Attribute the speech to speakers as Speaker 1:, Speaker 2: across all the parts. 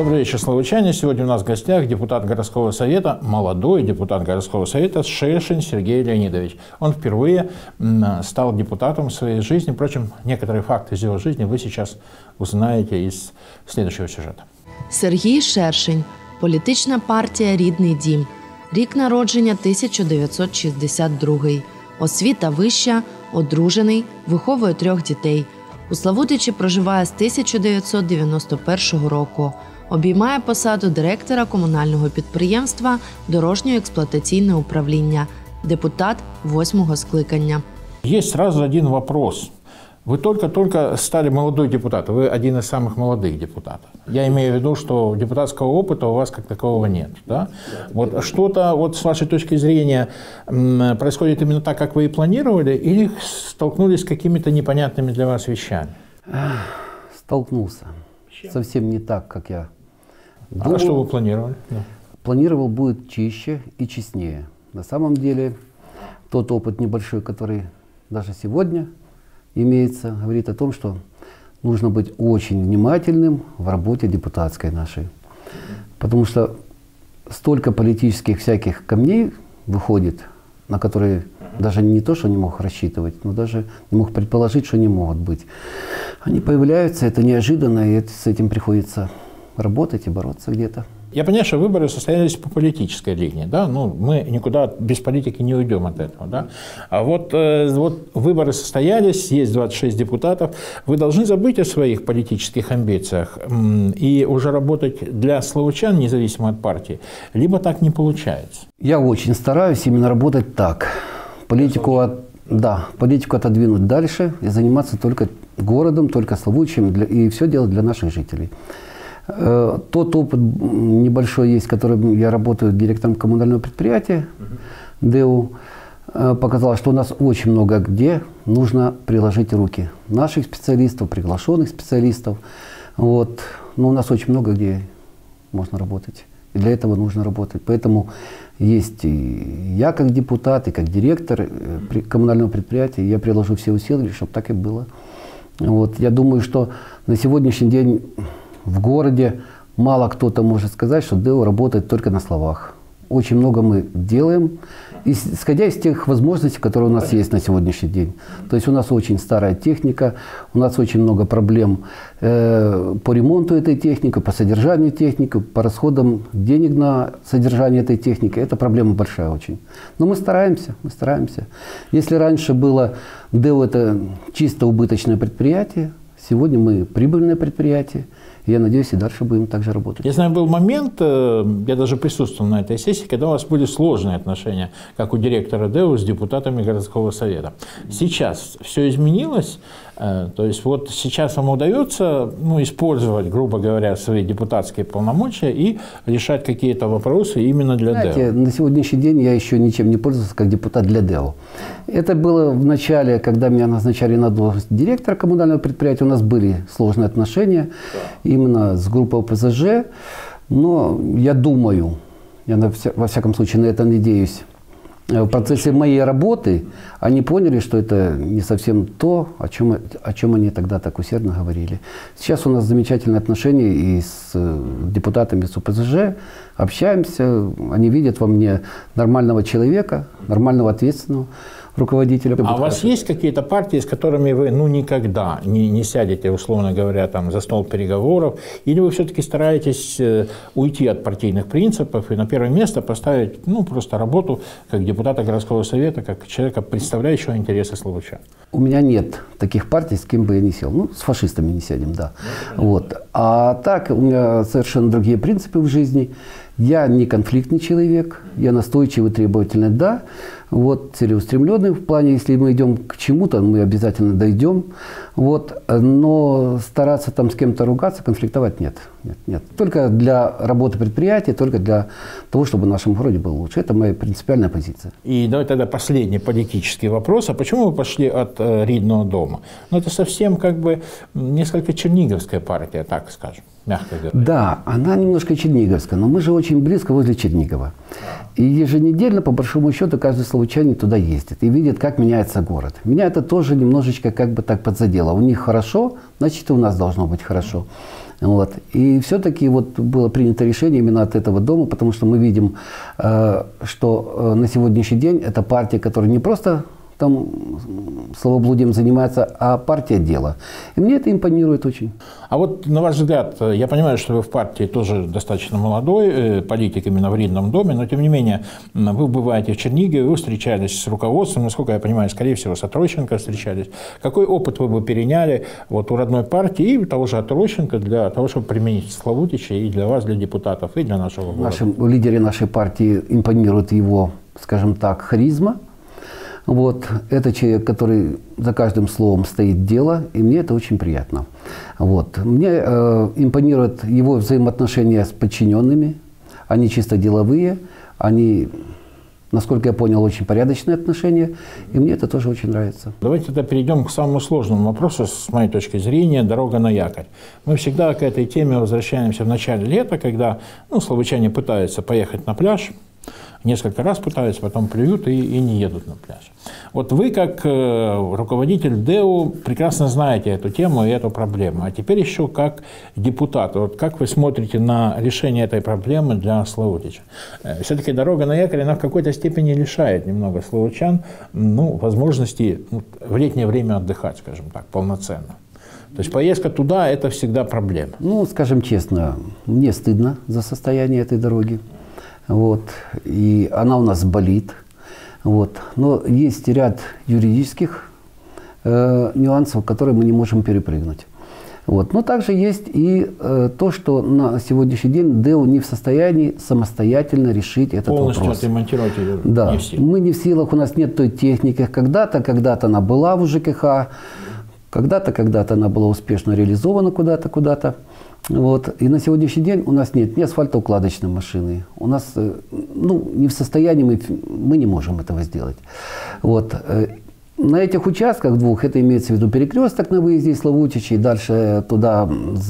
Speaker 1: Добрый вечер, славучане. Сегодня у нас в гостях депутат городского совета, молодой депутат городского совета Шершень Сергей Леонидович. Он впервые стал депутатом в своей жизни. Впрочем, некоторые факты из его жизни вы сейчас узнаете из следующего сюжета.
Speaker 2: Сергій Шершень. Політична партія «Рідний дім». Рік народження 1962. Освіта вища, одружений, виховує 3 дітей. У Славутичі проживає з 1991 року. Обіймає посаду директора комунального підприємства «Дорожньо-експлуатаційне управління», депутат 8-го скликання.
Speaker 1: Есть сразу один вопрос. Вы только-только стали молодой депутат, вы один из самых молодых депутатов. Я имею в виду, что депутатского опыта у вас как такового нет. Да? Вот что-то вот с вашей точки зрения происходит именно так, как вы и планировали, или столкнулись с какими-то непонятными для вас вещами?
Speaker 3: Столкнулся. Совсем не так, как я думал.
Speaker 1: А что вы планировали?
Speaker 3: Планировал, будет чище и честнее. На самом деле, тот опыт небольшой, который даже сегодня имеется, говорит о том, что нужно быть очень внимательным в работе депутатской нашей. Потому что столько политических всяких камней выходит, на которые даже не то, что не мог рассчитывать, но даже не мог предположить, что не могут быть. Они появляются, это неожиданно, и с этим приходится работать и бороться где-то.
Speaker 1: Я понимаю, что выборы состоялись по политической линии, да, ну, мы никуда без политики не уйдем от этого, да. А вот выборы состоялись, есть 26 депутатов, вы должны забыть о своих политических амбициях и уже работать для славучан, независимо от партии, либо так не получается.
Speaker 3: Я очень стараюсь именно работать так, политику отодвинуть дальше и заниматься только городом, только Славутичем и все делать для наших жителей. Тот опыт небольшой есть, которым я работаю директором коммунального предприятия ДЭУ, показал, что у нас очень много где нужно приложить руки наших специалистов, приглашенных специалистов. Вот. Но у нас очень много где можно работать. И для этого нужно работать. Поэтому есть и я как депутат, и как директор коммунального предприятия, я приложу все усилия, чтобы так и было. Вот. Я думаю, что на сегодняшний день в городе мало кто-то может сказать, что ДЭУ работает только на словах. Очень много мы делаем, исходя из тех возможностей, которые у нас есть на сегодняшний день. То есть у нас очень старая техника, у нас очень много проблем по ремонту этой техники, по содержанию техники, по расходам денег на содержание этой техники. Это проблема большая очень. Но мы стараемся, мы стараемся. Если раньше было ДЭУ это чисто убыточное предприятие, сегодня мы прибыльное предприятие. Я надеюсь, и дальше будем так же работать.
Speaker 1: Я знаю, был момент, я даже присутствовал на этой сессии, когда у вас были сложные отношения, как у директора ДЭУ с депутатами городского совета. Сейчас все изменилось, то есть вот сейчас вам удается использовать, грубо говоря, свои депутатские полномочия и решать какие-то вопросы именно для ДЭУ.
Speaker 3: На сегодняшний день я еще ничем не пользовался как депутат для ДЭУ. Это было в начале, когда меня назначали на должность директора коммунального предприятия, у нас были сложные отношения. Именно с группой ОПЗЖ, но я думаю, во всяком случае на это надеюсь, в процессе моей работы они поняли, что это не совсем то, о чем они тогда так усердно говорили. Сейчас у нас замечательные отношения и с депутатами с ОПЗЖ, общаемся, они видят во мне нормального человека, нормального ответственного руководителя.
Speaker 1: А у вас есть какие-то партии, с которыми вы никогда не сядете, условно говоря, там, за стол переговоров, или вы все-таки стараетесь уйти от партийных принципов и на первое место поставить просто работу как депутата городского совета, как человека, представляющего интересы славучан?
Speaker 3: У меня нет таких партий, с кем бы я не сел. С фашистами не сядем, да. Вот. А так, у меня совершенно другие принципы в жизни. Я не конфликтный человек, я настойчивый, требовательный, да. Вот, целеустремленный в плане, если мы идем к чему-то, мы обязательно дойдем. Вот, но стараться там с кем-то ругаться, конфликтовать нет. Только для работы предприятия, только для того, чтобы в нашем городе было лучше. Это моя принципиальная позиция.
Speaker 1: И давай тогда последний политический вопрос. А почему вы пошли от Ридного дома? Это совсем несколько черниговская партия, так скажем, мягко говоря.
Speaker 3: Да, она немножко черниговская, но мы же очень близко возле Чернигова. И еженедельно, по большому счету, каждый славутчане туда ездят и видят, как меняется город. Меня это тоже немножечко как бы так подзадело. У них хорошо, значит, и у нас должно быть хорошо. Вот. И все-таки вот было принято решение именно от этого дома, потому что мы видим, что на сегодняшний день это партия, которая не просто там словоблудием занимается, а партия дела. И мне это импонирует очень.
Speaker 1: А вот, на ваш взгляд, я понимаю, что вы в партии тоже достаточно молодой политик именно в Ридном доме, но, тем не менее, вы бываете в Чернигове, вы встречались с руководством, насколько я понимаю, скорее всего, с Отрощенко встречались. Какой опыт вы бы переняли вот у родной партии и того же Отрощенко для того, чтобы применить в Славутиче и для вас, для депутатов, и для нашего города?
Speaker 3: Лидеры нашей партии импонирует его, скажем так, харизма. Вот. Это человек, который за каждым словом стоит дело, и мне это очень приятно. Вот. Мне импонирует его взаимоотношения с подчиненными. Они чисто деловые, они, насколько я понял, очень порядочные отношения, и мне это тоже очень нравится.
Speaker 1: Давайте тогда перейдем к самому сложному вопросу, с моей точки зрения, дорога на якорь. Мы всегда к этой теме возвращаемся в начале лета, когда славутчане пытаются поехать на пляж, несколько раз пытаются, потом плюют и не едут на пляж. Вот вы, как руководитель ДЭУ, прекрасно знаете эту тему и эту проблему. А теперь еще как депутат. Вот как вы смотрите на решение этой проблемы для Славутича? Все-таки дорога на якорь, она в какой-то степени лишает немного славутчан возможности в летнее время отдыхать, скажем так, полноценно. То есть поездка туда – это всегда проблема.
Speaker 3: Скажем честно, мне стыдно за состояние этой дороги. Вот. И она у нас болит. Вот. Но есть ряд юридических нюансов, которые мы не можем перепрыгнуть. Вот. Но также есть и то, что на сегодняшний день ДЭУ не в состоянии самостоятельно решить этот вопрос.
Speaker 1: Полностью отремонтировать ее
Speaker 3: да.
Speaker 1: не в силах.
Speaker 3: Мы не в силах, у нас нет той техники. Когда-то она была в ЖКХ, когда-то она была успешно реализована куда-то. Вот. И на сегодняшний день у нас нет ни асфальтоукладочной машины. У нас не в состоянии, мы не можем этого сделать. Вот. На этих участках двух, это имеется в виду перекресток на выезде из Славутича и дальше туда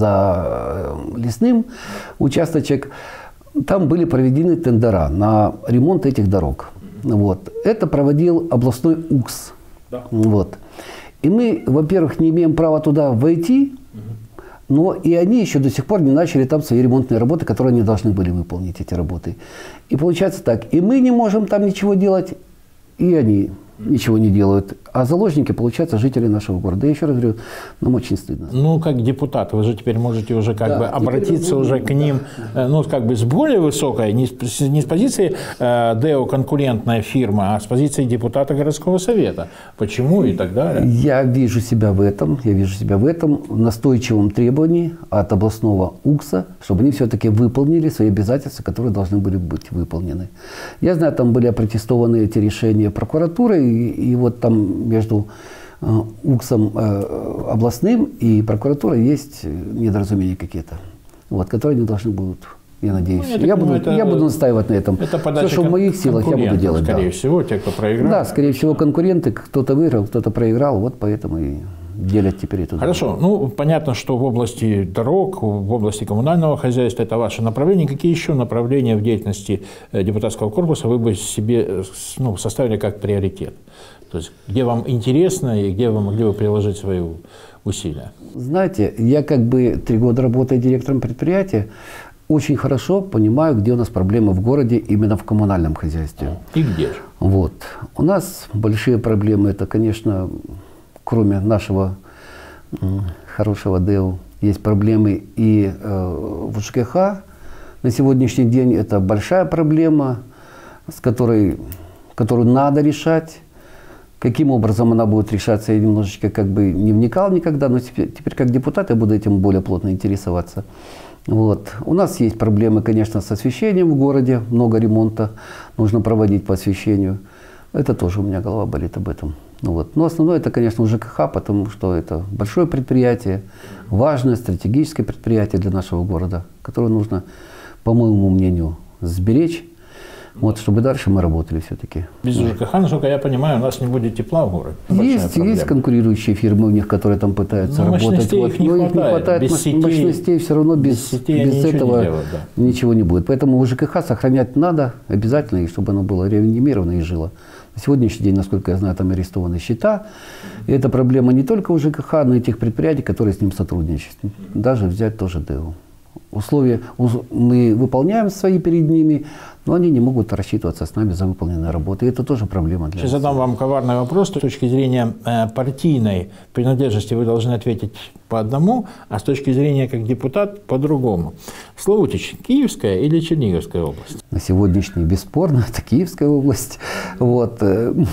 Speaker 3: за Лесным участочек, там были проведены тендера на ремонт этих дорог. Вот. Это проводил областной УКС. Да. Вот. И мы, во-первых, не имеем права туда войти, но и они еще до сих пор не начали там свои ремонтные работы, которые они должны были выполнить, эти работы. И получается так, и мы не можем там ничего делать, и они ничего не делают. А заложники, получается, жители нашего города. Я еще раз говорю, нам очень стыдно.
Speaker 1: Как депутат, вы же теперь можете уже обратиться уже к ним, с более высокой, не с позиции ДЭУ конкурентная фирма, а с позиции депутата городского совета. Почему и так далее?
Speaker 3: Я вижу себя в этом настойчивом требовании от областного УКСа, чтобы они все-таки выполнили свои обязательства, которые должны были быть выполнены. Я знаю, там были опротестованы эти решения прокуратуры, и вот там между УКСом областным и прокуратурой есть недоразумения какие-то, которые не должны будут, я надеюсь. Я буду настаивать на этом.
Speaker 1: Это
Speaker 3: все, что в моих силах, я буду делать.
Speaker 1: Скорее всего, те, кто проиграл.
Speaker 3: Да, скорее всего, конкуренты, кто-то выиграл, кто-то проиграл, вот поэтому и делят теперь эту дорогу.
Speaker 1: Хорошо. Понятно, что в области дорог, в области коммунального хозяйства это ваше направление. Какие еще направления в деятельности депутатского корпуса вы бы себе составили как приоритет? То есть, где вам интересно и где вы могли бы приложить свои усилия? Знаете,
Speaker 3: я 3 года работаю директором предприятия, очень хорошо понимаю, где у нас проблемы в городе именно в коммунальном хозяйстве.
Speaker 1: И где же?
Speaker 3: Вот. У нас большие проблемы, это, конечно, кроме нашего хорошего ДЭУ, есть проблемы и в ЖКХ. На сегодняшний день это большая проблема, которую надо решать. Каким образом она будет решаться, я немножечко не вникал никогда, но теперь как депутат я буду этим более плотно интересоваться. Вот. У нас есть проблемы, конечно, с освещением в городе, много ремонта нужно проводить по освещению. Это тоже у меня голова болит об этом. Но основное это, конечно, ЖКХ, потому что это большое предприятие, важное стратегическое предприятие для нашего города, которое нужно, по моему мнению, сберечь. Чтобы дальше мы работали все-таки.
Speaker 1: Без ЖКХ, насколько я понимаю, у нас не будет тепла в городе.
Speaker 3: Есть конкурирующие фирмы у них, которые там пытаются работать.
Speaker 1: Их не хватает. Без
Speaker 3: мощностей все равно без этого ничего не будет. Поэтому ЖКХ сохранять надо обязательно, и чтобы оно было реанимировано и жило. На На сегодняшний день, насколько я знаю, там арестованы счета. И это проблема не только у ЖКХ, но и тех предприятий, которые с ним сотрудничают. Даже взять тоже ДЭУ. Условия мы выполняем свои перед ними, но они не могут рассчитываться с нами за выполненные работы. И это тоже проблема для нас.
Speaker 1: Сейчас задам вам коварный вопрос. С точки зрения партийной принадлежности вы должны ответить по одному, а с точки зрения как депутат по-другому. Славутич, Киевская или Черниговская область?
Speaker 3: На сегодняшний бесспорно это Киевская область. Вот.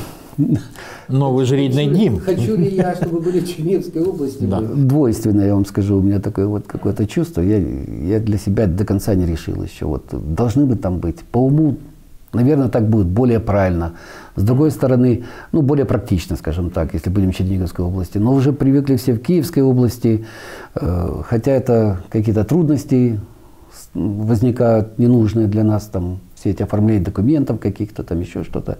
Speaker 1: Но вы же рідний дім.
Speaker 3: Хочу ли я, чтобы были в Черниговской области? Да. Двойственно, я вам скажу, у меня такое вот какое-то чувство. Я для себя до конца не решил еще. Вот, должны бы там быть. По уму, наверное, так будет более правильно. С другой стороны, ну, более практично, скажем так, если будем в Черниговской области. Но уже привыкли все в Киевской области, хотя это какие-то трудности возникают ненужные для нас, там, все эти оформления документов каких-то, там еще что-то.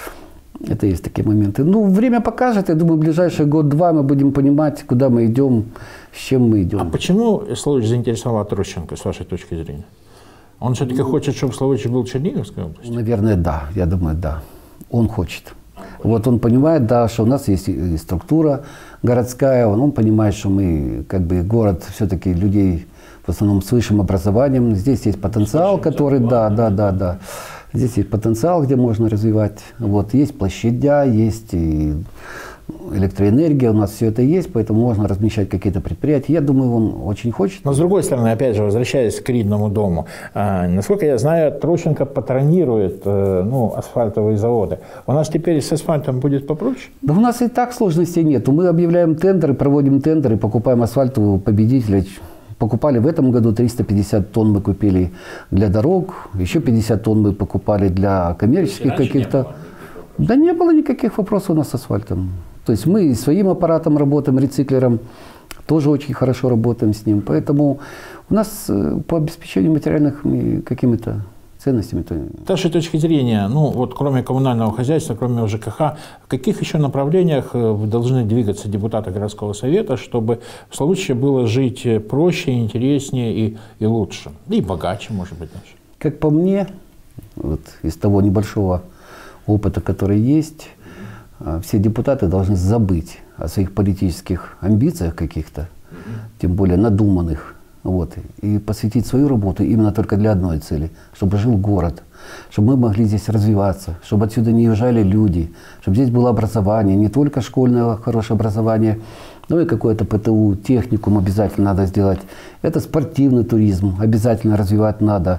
Speaker 3: Это есть такие моменты. Ну, время покажет. Я думаю, в ближайший год-два мы будем понимать, куда мы идем, с чем мы идем.
Speaker 1: А почему Славутич заинтересовал Трощенко, с вашей точки зрения? Он все-таки хочет, чтобы Славутич был в Черниговской области?
Speaker 3: Наверное, да. Я думаю, да. Он хочет. Вот он понимает, да, что у нас есть и структура городская. Он понимает, что мы, как бы, город все-таки людей в основном с высшим образованием. Здесь есть потенциал, который, да. Здесь есть потенциал, где можно развивать. Вот, есть площадя, есть и электроэнергия, у нас все это есть, поэтому можно размещать какие-то предприятия. Я думаю, он очень хочет.
Speaker 1: Но с другой стороны, опять же, возвращаясь к Ридному дому, насколько я знаю, Трощенко патронирует асфальтовые заводы. У нас теперь с асфальтом будет попроще?
Speaker 3: Да у нас и так сложностей нет. Мы объявляем тендеры, проводим тендеры, покупаем асфальт у победителя. Покупали в этом году 350 тонн мы купили для дорог, еще 50 тонн мы покупали для коммерческих каких-то. Да не было никаких вопросов у нас с асфальтом. То есть мы своим аппаратом работаем, рециклером, тоже очень хорошо работаем с ним. Поэтому у нас по обеспечению материальных какими-то ценностями.
Speaker 1: С вашей точки зрения, кроме коммунального хозяйства, кроме ЖКХ, в каких еще направлениях вы должны двигаться депутаты городского совета, чтобы в Славутиче было жить проще, интереснее и лучше? И богаче, может быть, даже.
Speaker 3: Как по мне, вот из того небольшого опыта, который есть, все депутаты должны забыть о своих политических амбициях каких-то, тем более надуманных. Вот, и посвятить свою работу именно только для одной цели, чтобы жил город, чтобы мы могли здесь развиваться, чтобы отсюда не уезжали люди, чтобы здесь было образование, не только школьное хорошее образование, но и какое-то ПТУ, техникум обязательно надо сделать. Это спортивный туризм, обязательно развивать надо.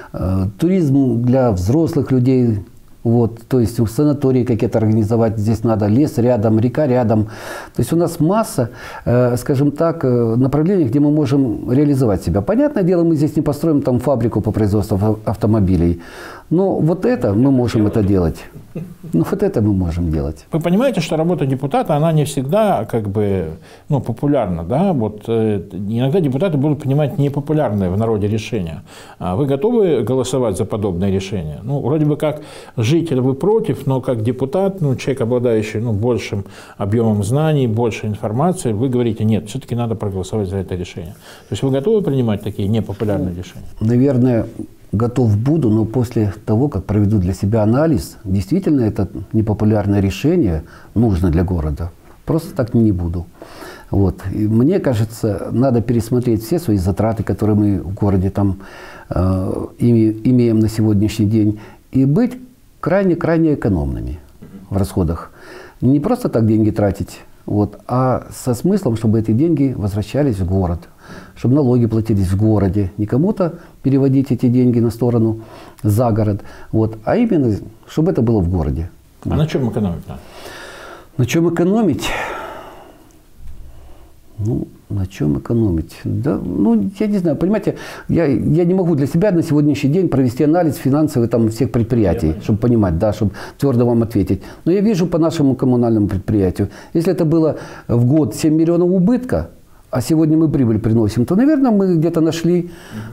Speaker 3: Туризм для взрослых людей. Вот, то есть санатории какие-то организовать здесь надо, лес рядом, река рядом. То есть у нас масса, скажем так, направлений, где мы можем реализовать себя. Понятное дело, мы здесь не построим там фабрику по производству автомобилей, но вот это мы можем это делать. Вот это мы можем делать.
Speaker 1: Вы понимаете, что работа депутата, она не всегда популярна, да? Вот иногда депутаты будут принимать непопулярные в народе решения. Вы готовы голосовать за подобные решения? Вроде бы как житель вы против, но как депутат, человек, обладающий большим объемом знаний, больше информации, вы говорите, нет, все-таки надо проголосовать за это решение. То есть вы готовы принимать такие непопулярные решения?
Speaker 3: Наверное, готов буду, но после того, как проведу для себя анализ, действительно это непопулярное решение нужно для города. Просто так не буду. Вот. И мне кажется, надо пересмотреть все свои затраты, которые мы в городе там имеем на сегодняшний день, и быть крайне-крайне экономными в расходах. Не просто так деньги тратить, а со смыслом, чтобы эти деньги возвращались в город, чтобы налоги платились в городе, не кому-то переводить эти деньги на сторону за город, а именно, чтобы это было в городе.
Speaker 1: А на чем экономить надо?
Speaker 3: На чем экономить? На чем экономить? Да, я не знаю, понимаете, я не могу для себя на сегодняшний день провести анализ финансовый всех предприятий, чтобы понимать, да, чтобы твердо вам ответить. Но я вижу по нашему коммунальному предприятию, если это было в год 7 миллионов убытка, а сегодня мы прибыль приносим, то, наверное, мы где-то нашли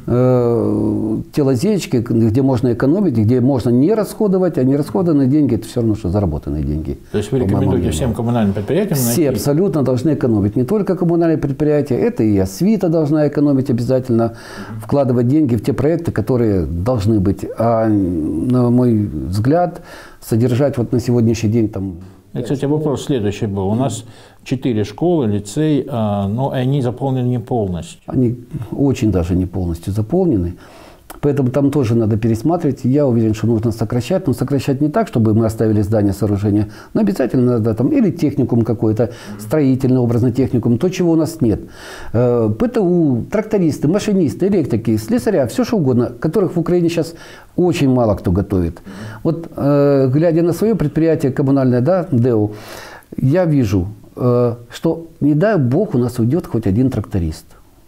Speaker 3: те лазеечки, где можно экономить, где можно не расходовать, а не расходованные деньги – это все равно, что заработанные деньги.
Speaker 1: То есть вы рекомендуете всем коммунальным предприятиям
Speaker 3: Все абсолютно должны экономить. Не только коммунальные предприятия, это и Освита должна экономить обязательно, вкладывать деньги в те проекты, которые должны быть. А, на мой взгляд, содержать вот на сегодняшний день там…
Speaker 1: И, кстати, вопрос следующий был. У нас 4 школы, лицей, но они заполнены не полностью.
Speaker 3: Они очень даже не полностью заполнены. Поэтому там тоже надо пересматривать. Я уверен, что нужно сокращать. Но сокращать не так, чтобы мы оставили здание, сооружение. Но обязательно надо там или техникум какой-то, строительный, образный техникум, то, чего у нас нет. ПТУ, трактористы, машинисты, электрики, слесаря, все что угодно, которых в Украине сейчас очень мало кто готовит. Вот глядя на свое предприятие коммунальное, да, ДЭУ, я вижу, что не дай бог у нас уйдет хоть один тракторист.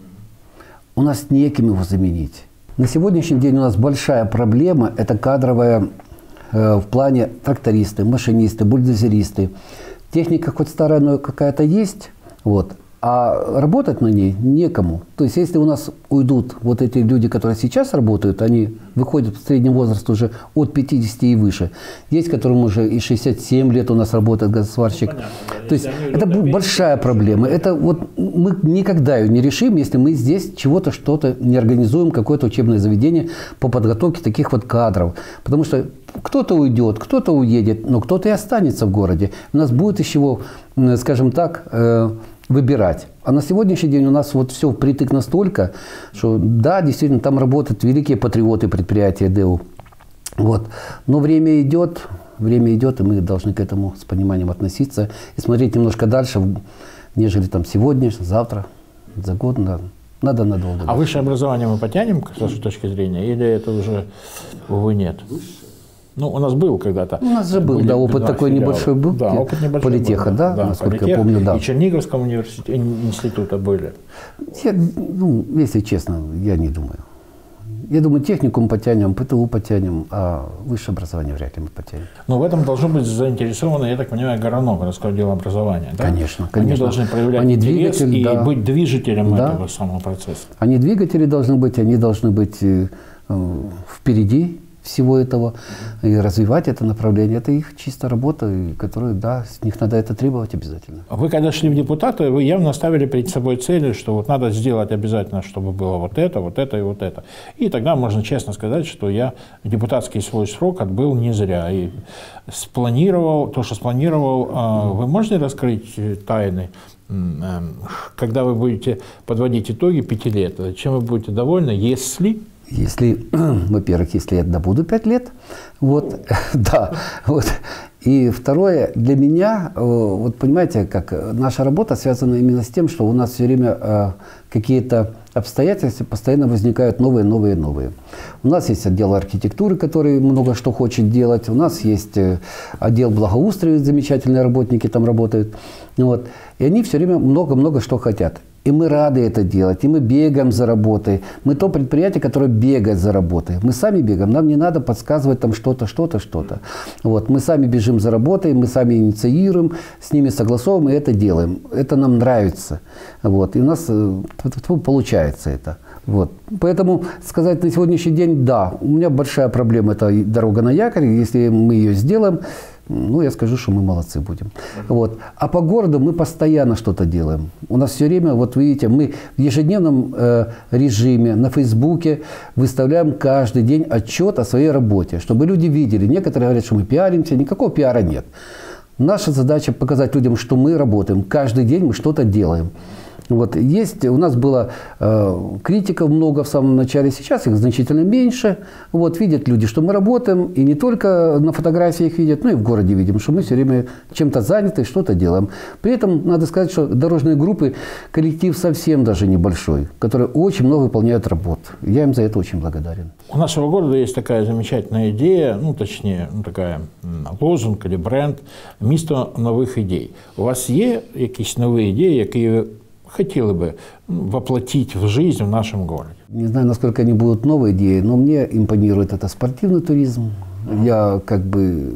Speaker 3: У нас неким его заменить. На сегодняшний день у нас большая проблема – это кадровая в плане трактористы, машинисты, бульдозеристы. Техника хоть старая, но какая-то есть, вот, а работать на ней некому. То есть, если у нас уйдут вот эти люди, которые сейчас работают, они выходят в средний возраст уже от 50 и выше. Есть, которым уже и 67 лет у нас работает газосварщик. Ну, то есть, это большая проблема. Это вот мы никогда ее не решим, если мы здесь чего-то, что-то не организуем, какое-то учебное заведение по подготовке таких вот кадров. Потому что кто-то уйдет, кто-то уедет, но кто-то и останется в городе. У нас будет из чего, скажем так, выбирать. А на сегодняшний день у нас вот все впритык настолько, что да, действительно, там работают великие патриоты предприятия ДЭУ. Вот. Но время идет, и мы должны к этому с пониманием относиться и смотреть немножко дальше, нежели там сегодня, завтра, за год. Надо надолго.
Speaker 1: А высшее образование мы потянем, с вашей точки зрения, или это уже, увы, нет? Ну, у нас был когда-то. У
Speaker 3: нас же был, да, опыт такой небольшой был.
Speaker 1: Да, опыт небольшой
Speaker 3: Политеха,
Speaker 1: был,
Speaker 3: да, насколько я помню, да.
Speaker 1: И Черниговского университета, института были.
Speaker 3: Если честно, я не думаю. Я думаю, техникум потянем, ПТУ потянем, а высшее образование вряд ли мы потянем.
Speaker 1: Но в этом должно быть заинтересовано, я так понимаю, ГРАНО, городское дело образования. Да?
Speaker 3: Конечно, конечно.
Speaker 1: Они должны проявлять интерес и быть движителем этого самого процесса.
Speaker 3: Они двигатели должны быть впереди всего этого, и развивать это направление. Это их чисто работа, которую, да, с них надо это требовать обязательно.
Speaker 1: Вы, когда шли в депутаты, вы явно ставили перед собой цели, что вот надо сделать обязательно, чтобы было вот это и вот это. И тогда можно честно сказать, что я депутатский свой срок отбыл не зря. И спланировал, то, что спланировал, вы можете раскрыть тайны? Когда вы будете подводить итоги 5 лет, чем вы будете довольны,
Speaker 3: Если, во-первых, если я добуду 5 лет, вот, да, вот. И второе, для меня, вот понимаете, как наша работа связана именно с тем, что у нас все время какие-то обстоятельства постоянно возникают новые. У нас есть отдел архитектуры, который много что хочет делать, у нас есть отдел благоустройства, замечательные работники там работают, вот. И они все время много что хотят. И мы рады это делать, и мы бегаем за работой. Мы то предприятие, которое бегает за работой. Мы сами бегаем, нам не надо подсказывать там что-то. Вот. Мы сами бежим за работой, мы сами инициируем, с ними согласовываем и это делаем. Это нам нравится. Вот. И у нас получается это. Вот. Поэтому сказать на сегодняшний день, да, у меня большая проблема, это дорога на якорь. Если мы ее сделаем, ну, я скажу, что мы молодцы будем. Вот. А по городу мы постоянно что-то делаем. У нас все время, вот видите, мы в ежедневном режиме на Фейсбуке выставляем каждый день отчет о своей работе, чтобы люди видели. Некоторые говорят, что мы пиаримся, никакого пиара нет. Наша задача показать людям, что мы работаем. Каждый день мы что-то делаем. Вот. Есть, у нас было критиков много в самом начале, сейчас их значительно меньше. Вот, видят люди, что мы работаем, и не только на фотографиях видят, но и в городе видим, что мы все время чем-то заняты, что-то делаем. При этом надо сказать, что дорожные группы, коллектив совсем даже небольшой, которые очень много выполняют работ. Я им за это очень благодарен.
Speaker 1: У нашего города есть такая замечательная идея, ну точнее, такая лозунг или бренд «Місто нових ідей». У вас є якісь нові ідеї, які ви хотели бы воплотить в жизнь в нашем городе?
Speaker 3: Не знаю, насколько они будут новые идеи, но мне импонирует это спортивный туризм. Я как бы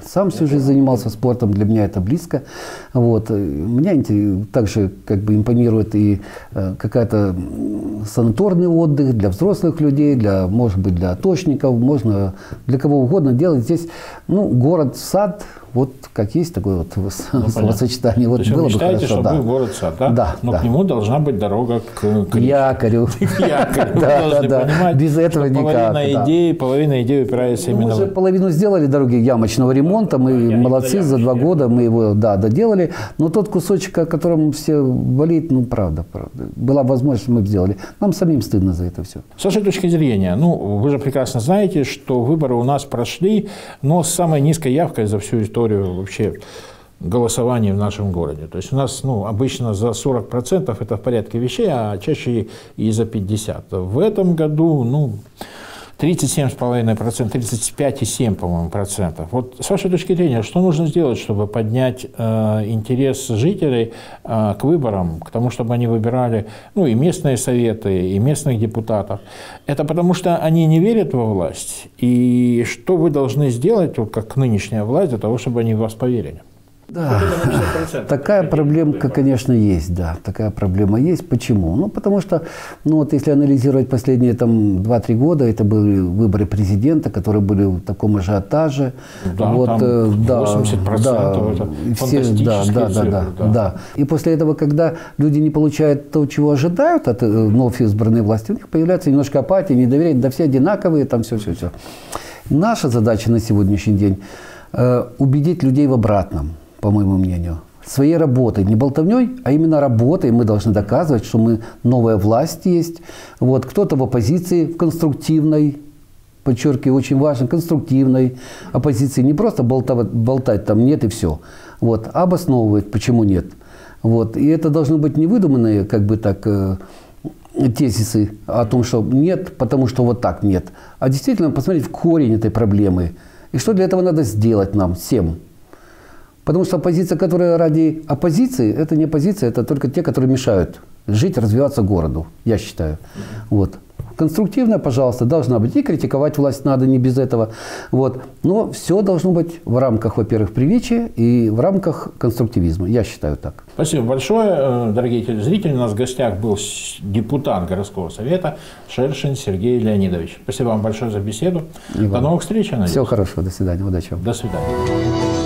Speaker 3: сам всю жизнь занимался спортом, для меня это близко. Вот. Меня также как бы импонирует и какая-то санаторный отдых для взрослых людей, может быть, для атошников, можно для кого угодно делать. Здесь город, сад, вот как есть такое вот словосочетание. Вот
Speaker 1: то есть
Speaker 3: было
Speaker 1: вы считаете,
Speaker 3: бы хорошо,
Speaker 1: что будет город-сад, да?
Speaker 3: Да.
Speaker 1: Но к нему должна быть дорога к
Speaker 3: якорю.
Speaker 1: Вы должны понимать,
Speaker 3: без этого никак.
Speaker 1: Половина идеи упирается именно
Speaker 3: Мы уже
Speaker 1: в...
Speaker 3: половину сделали дороги ямочного ремонта, мы молодцы, за 2 года мы его доделали. Но тот кусочек, о котором все болеют, правда. Была возможность, мы сделали. Нам самим стыдно за это все.
Speaker 1: С вашей точки зрения, вы же прекрасно знаете, что выборы у нас прошли, но с самой низкой явкой за всю историю вообще голосования в нашем городе. То есть у нас обычно за 40% это в порядке вещей, а чаще и за 50%. В этом году 37,5%, 35,7%, по-моему, процентов. Вот с вашей точки зрения, что нужно сделать, чтобы поднять интерес жителей к выборам, к тому, чтобы они выбирали и местные советы, и местных депутатов? Это потому, что они не верят во власть? И что вы должны сделать, как нынешняя власть, для того, чтобы они в вас поверили?
Speaker 3: Да, такая проблемка, конечно, есть, да, такая проблема есть. Почему? Почему что, если анализировать последние 2-3 года, это были выборы президента, которые были в таком ажиотаже.
Speaker 1: Да,
Speaker 3: вот,
Speaker 1: там 80% это фантастические цифры.
Speaker 3: Да. И после этого, когда люди не получают то, чего ожидают от вновь избранной власти, у них появляется немножко апатия, недоверие, да все одинаковые, там все. Наша задача на сегодняшний день убедить людей в обратном. По моему мнению, своей работой, не болтовней, а именно работой мы должны доказывать, что мы новая власть есть. Вот, кто-то в оппозиции, в конструктивной, подчеркиваю, очень важно, конструктивной оппозиции, не просто болтать там нет и все, а обосновывать, почему нет. Вот, и это должны быть не выдуманные, тезисы о том, что нет, потому что вот так нет, а действительно посмотреть в корень этой проблемы. И что для этого надо сделать нам всем. Потому что оппозиция, которая ради оппозиции, это не оппозиция, это только те, которые мешают жить, развиваться городу, я считаю. Вот. Конструктивная, пожалуйста, должна быть. И критиковать власть надо не без этого. Вот. Но все должно быть в рамках, во-первых, приличия и в рамках конструктивизма. Я считаю так.
Speaker 1: Спасибо большое, дорогие телезрители. У нас в гостях был депутат городского совета Шершень Сергей Леонидович. Спасибо вам большое за беседу. До новых встреч.
Speaker 3: Всего хорошего. До свидания. Удачи вам.
Speaker 1: До свидания.